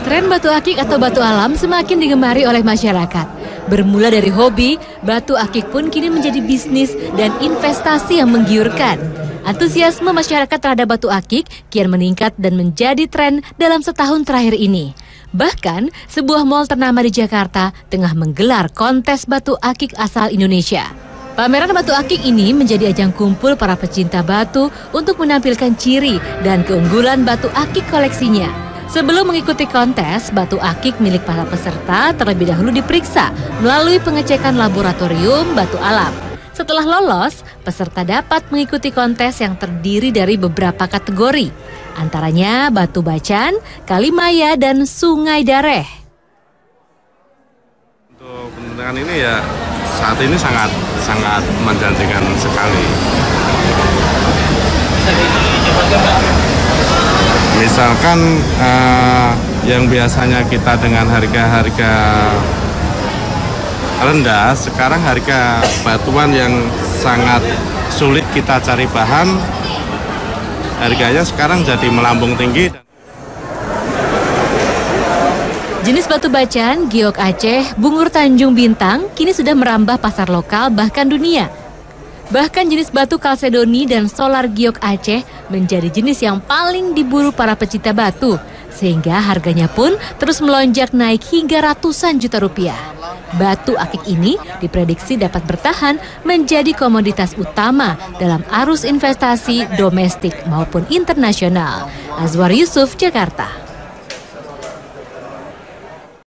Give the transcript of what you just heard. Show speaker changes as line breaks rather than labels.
Tren batu akik atau batu alam semakin digemari oleh masyarakat. Bermula dari hobi, batu akik pun kini menjadi bisnis dan investasi yang menggiurkan. Antusiasme masyarakat terhadap batu akik kian meningkat dan menjadi tren dalam setahun terakhir ini. Bahkan, sebuah mal ternama di Jakarta tengah menggelar kontes batu akik asal Indonesia. Pameran batu akik ini menjadi ajang kumpul para pecinta batu untuk menampilkan ciri dan keunggulan batu akik koleksinya. Sebelum mengikuti kontes, batu akik milik para peserta terlebih dahulu diperiksa melalui pengecekan laboratorium batu alam. Setelah lolos, peserta dapat mengikuti kontes yang terdiri dari beberapa kategori, antaranya batu bacan, kalimaya, dan sungai dareh.
Untuk penentuan ini ya saat ini sangat menjanjikan sekali. Misalkan yang biasanya kita dengan harga-harga rendah, sekarang harga batuan yang sangat sulit kita cari bahan, harganya sekarang jadi melambung tinggi.
Jenis batu bacan, giok Aceh, bungur Tanjung Bintang kini sudah merambah pasar lokal bahkan dunia. Bahkan jenis batu kalsedoni dan solar giok Aceh menjadi jenis yang paling diburu para pecinta batu, sehingga harganya pun terus melonjak naik hingga ratusan juta rupiah. Batu akik ini diprediksi dapat bertahan menjadi komoditas utama dalam arus investasi domestik maupun internasional. Azwar Yusuf, Jakarta.